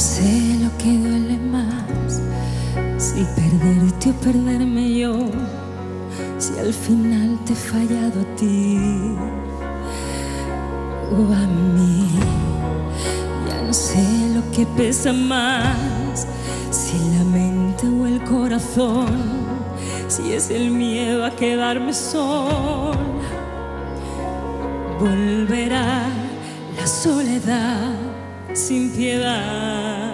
sé lo que duele más, si perderte o perderme yo, si al final te he fallado a ti o a mí. Ya no sé lo que pesa más, si la mente o el corazón, si es el miedo a quedarme sola. Volverá la soledad sin piedad,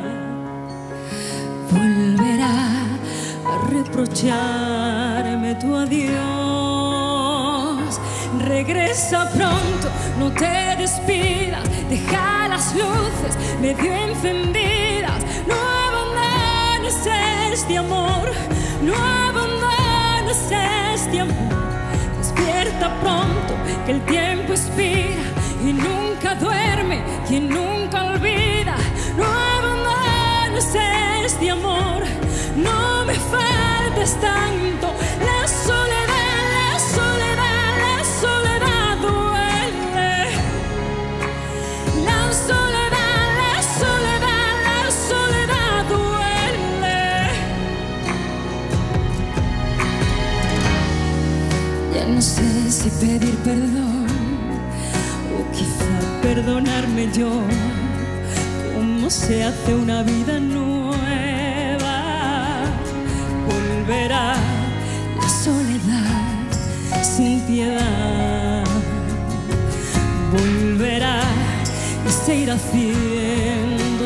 volverá a reprocharme tu adiós. Regresa pronto, no te despidas, deja las luces medio encendidas. No abandones este amor, no abandones este amor. Despierta pronto, que el tiempo expira y nunca duerme quien nunca olvida. No abandones este amor, no me faltes tanto. La soledad, la soledad, la soledad duele. La soledad, la soledad, la soledad duele. Ya no sé si pedir perdón o quizá perdonarme yo. ¿Cómo se hace una vida nueva? Volverá la soledad sin piedad, volverá y se irá haciendo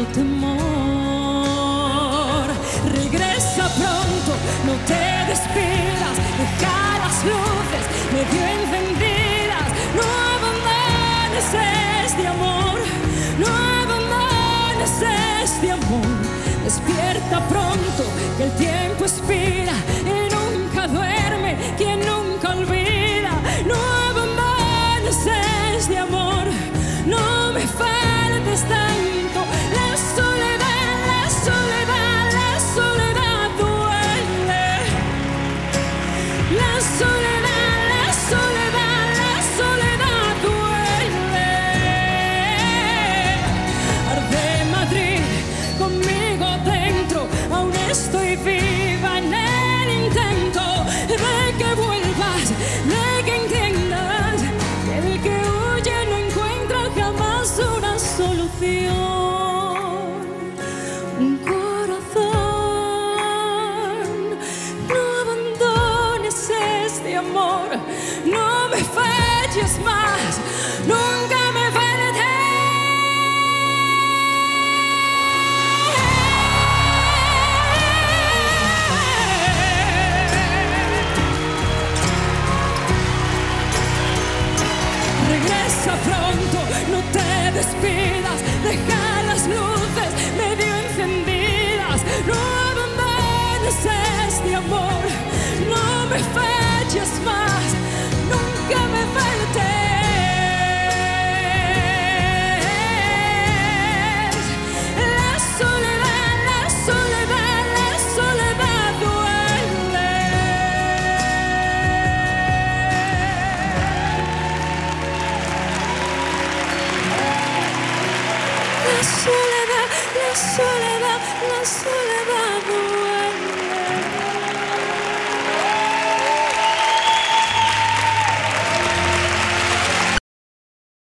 temor. Regresa pronto, no te despidas, deja las luces medio encendidas. No abandones este amor, no abandones este amor. Despierta pronto, que el tiempo expira y nunca duerme quien nunca olvida. No abandones este amor, no me faltes tanto. La soledad, la soledad, la soledad duele. La soledad, la soledad, la soledad duele. Arde Madrid conmigo dentro, aún estoy viva en el intento de que vuelvas, de que entiendas que el que huye no encuentra jamás una solución. Un corazón, no abandones este amor, no me falles más, nunca me faltes. Regresa pronto, no te despidas, deja las luces medio encendidas. No abandones este amor, no me falles más, nunca me faltes. La soledad, la soledad, la soledad duele. La soledad, la soledad, la soledad.